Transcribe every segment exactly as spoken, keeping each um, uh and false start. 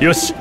よし。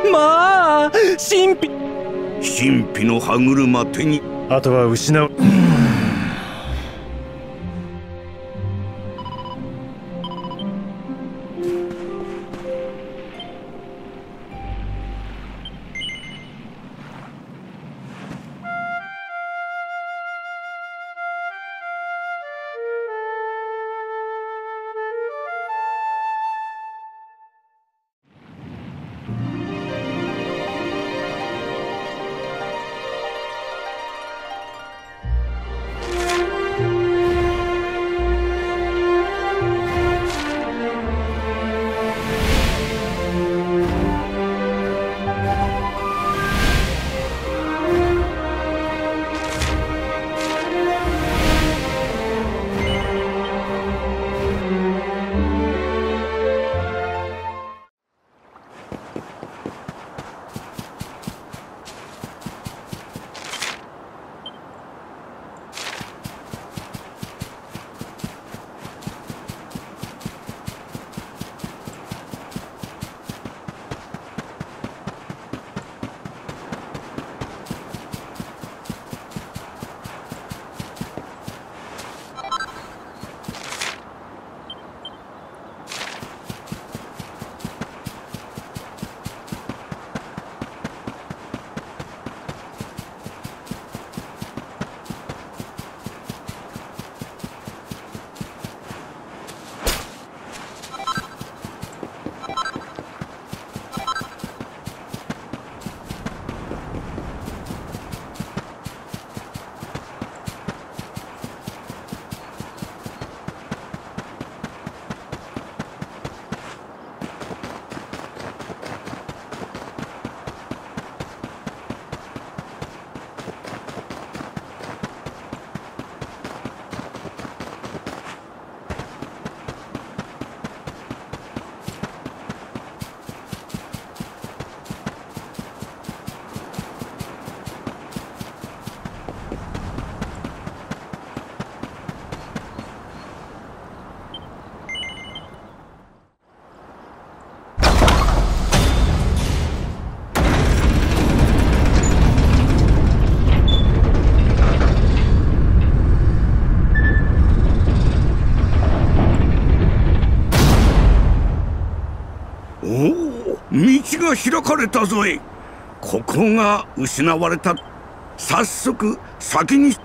まあ神秘神秘の歯車手に。 あとは失う。 道が開かれたぞい。ここが失われた。早速先に。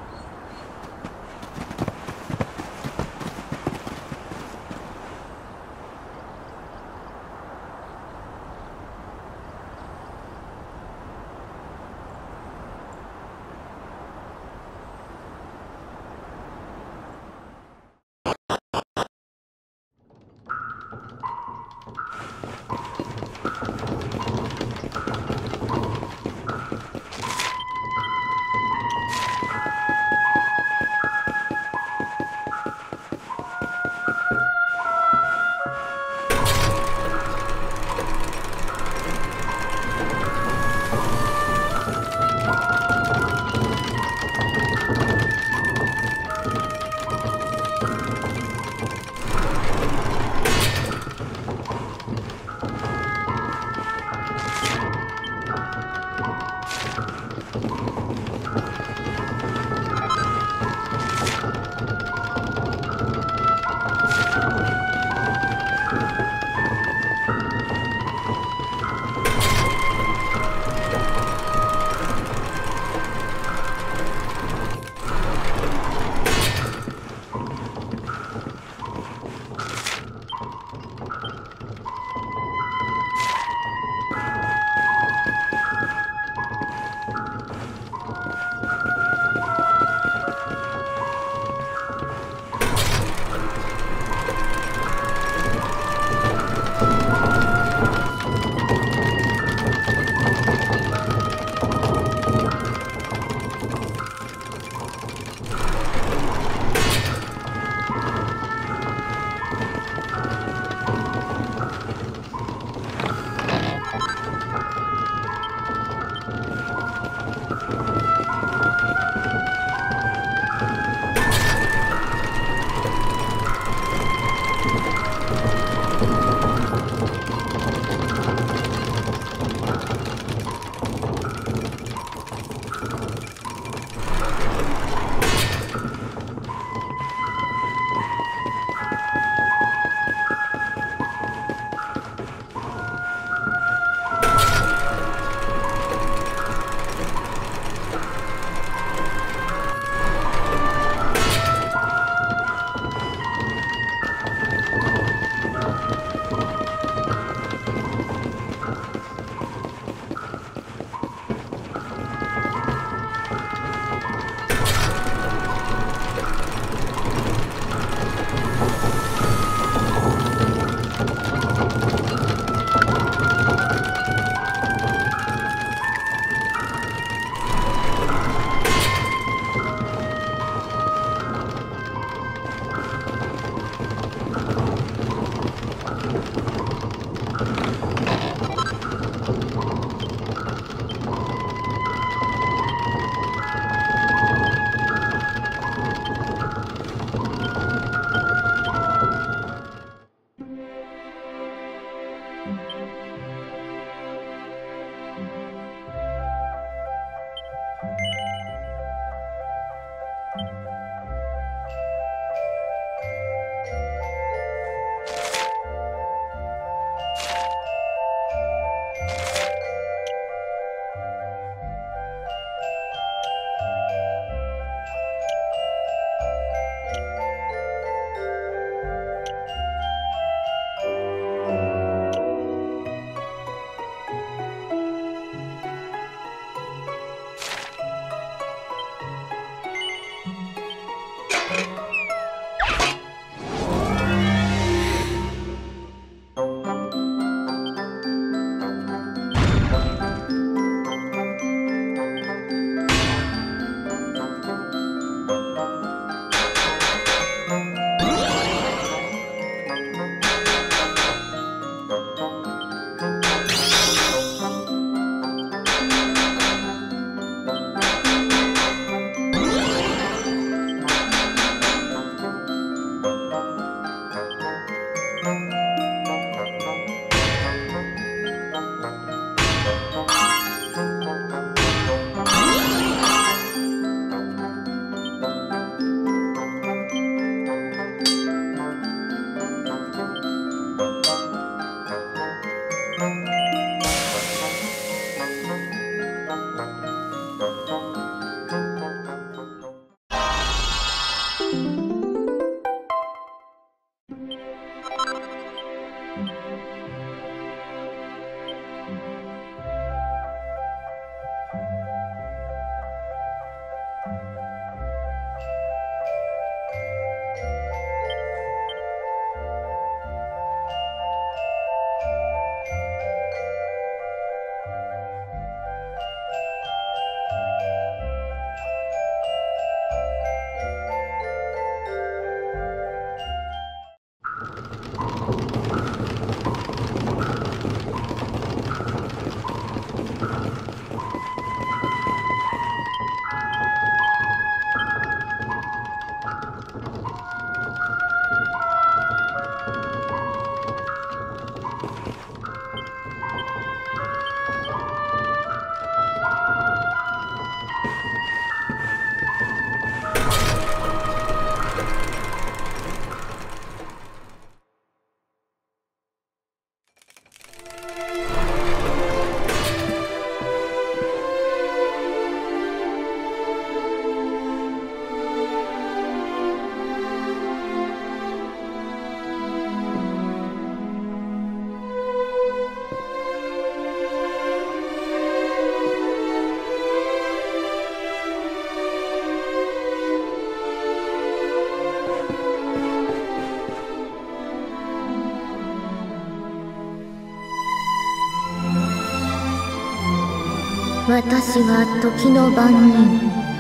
私は時の番人。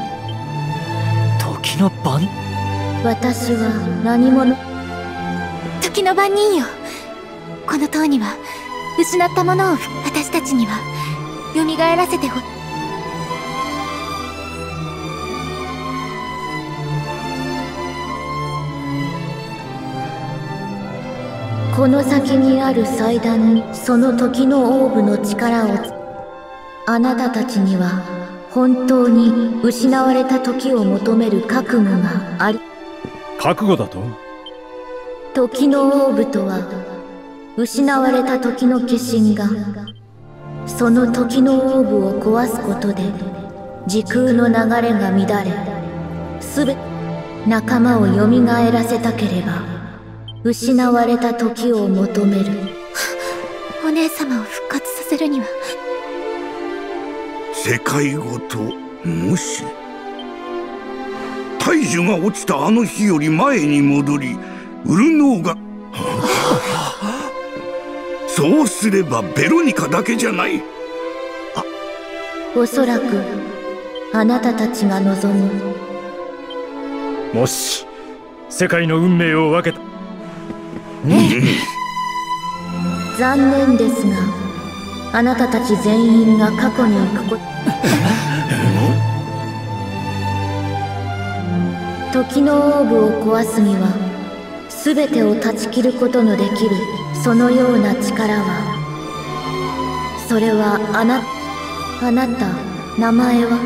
時の番？ 私は何者？ 時の番人よ。この塔には失ったものを私たちには蘇らせてほ。 この先にある祭壇にその時のオーブの力をつ。あなたたちには本当に失われた時を求める覚悟があり。 覚悟だと？ 時のオーブとは失われた時の化身がその時のオーブを壊すことで時空の流れが乱れ、すべて仲間を蘇らせたければ失われた時を求める。 お姉様を復活させるには。 世界ごともし大樹が落ちたあの日より前に戻り、ウルノーがそうすればベロニカだけじゃない。 おそらくあなたたちが望む。 もし世界の運命を分けた。 残念ですが、あなたたち全員が過去に行くこと。時のオーブを壊すには全てを断ち切ることのできるそのような力は、それはあなあなた名前は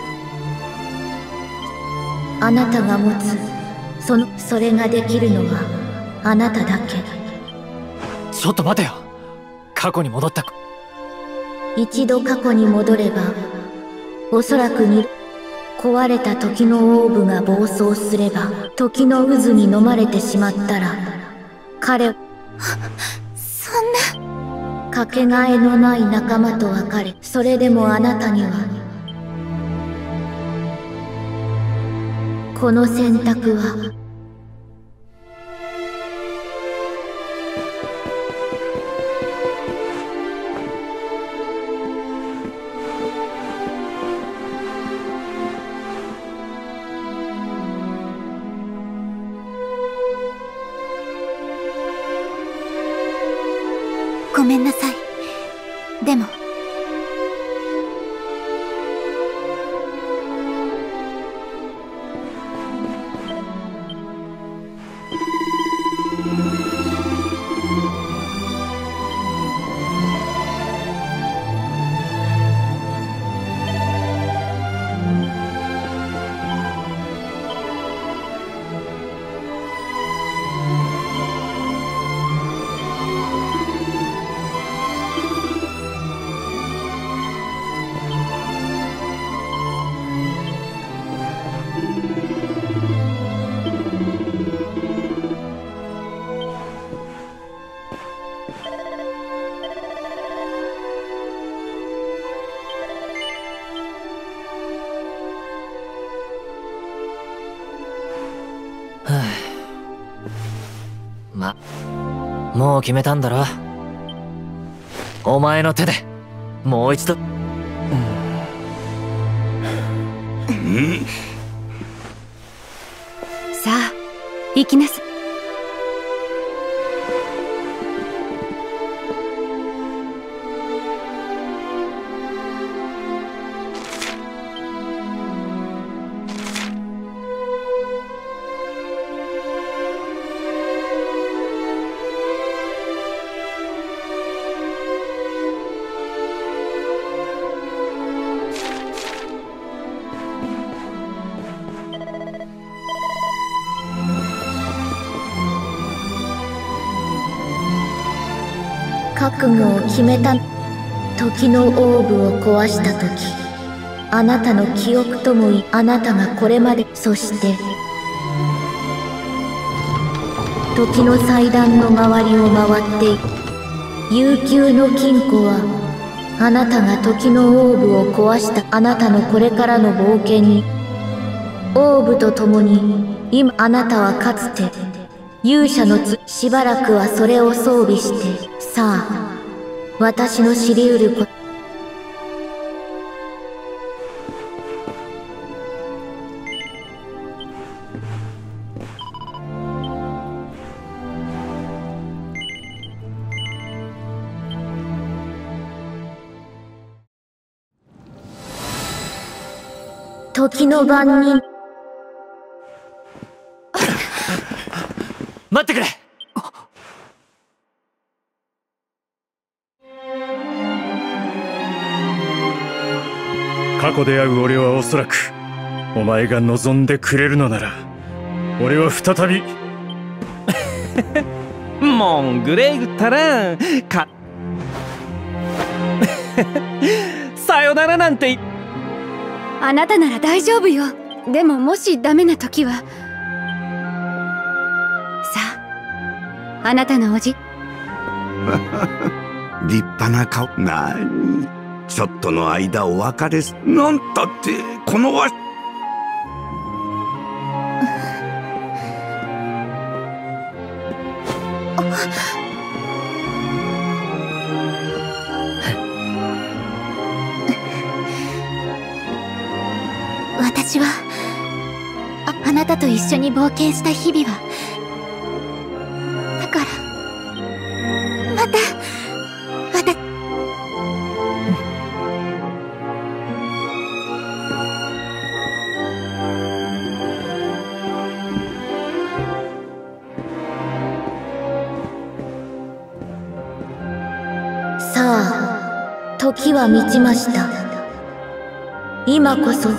あなたが持つそのそれができるのはあなただけ。 ちょっと待てよ。過去に戻った一度過去に戻ればおそらくに壊れた時のオーブが暴走すれば、時の渦に飲まれてしまったら彼はそんなかけがえのない仲間と別れ、それでもあなたにはこの選択はごめんなさい。でもま、もう決めたんだろ。お前の手でもう一度。うん、 さあ行きなさい。 覚悟を決めた。時のオーブを壊した時、あなたの記憶ともいいあなたがこれまで、そして時の祭壇の周りを回っていく悠久の金庫は、あなたが時のオーブを壊したあなたのこれからの冒険に、オーブと共に今あなたはかつて勇者のつしばらくはそれを装備して、さあ私の知り得るこ時の番人。 待ってくれ。 過去で会う俺はおそらくお前が望んでくれるのなら俺は再びモングレイグったらかさよならなんて。 あなたなら大丈夫よ。でももしダメな時は、さあ、あなたのおじ。 立派な顔。なに、ちょっとの間お別れす。なんたってこのわ私は あ, あなたと一緒に冒険した日々は、だからまた私さあ、時は満ちました。今こそ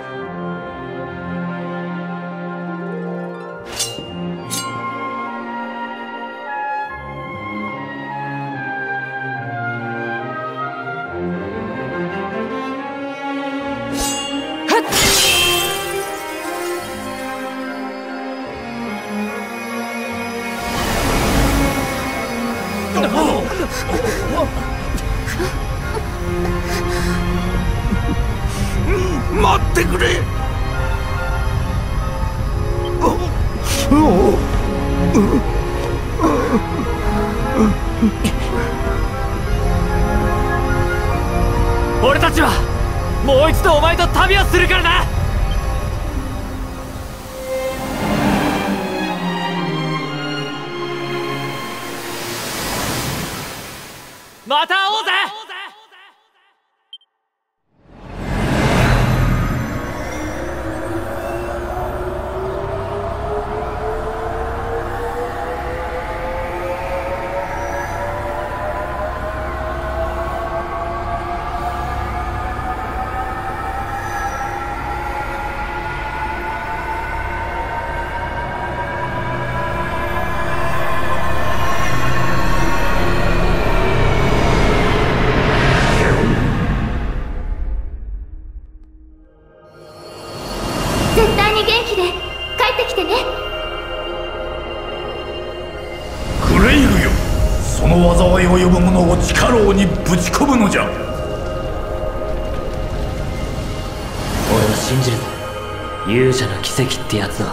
待ってくれ。 俺たちはもう一度お前と旅をするからな。また会おうぜ。 絶対に元気で帰ってきてね。 クレイグよ、その災いを呼ぶ者を地下牢にぶち込むのじゃ。 俺は信じるぞ、勇者の奇跡ってやつを。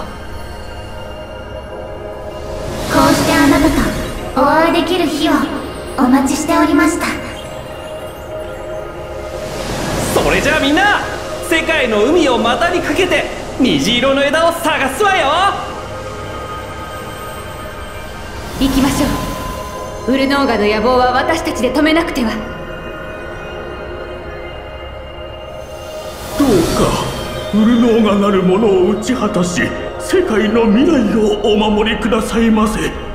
こうしてあなたとお会いできる日をお待ちしておりました。 それじゃあみんな、世界の海を股にかけて虹色の枝を探すわよ。 行きましょう。ウルノーガの野望は私たちで止めなくては。 どうかウルノーガなる者を打ち果たし世界の未来をお守りくださいませ。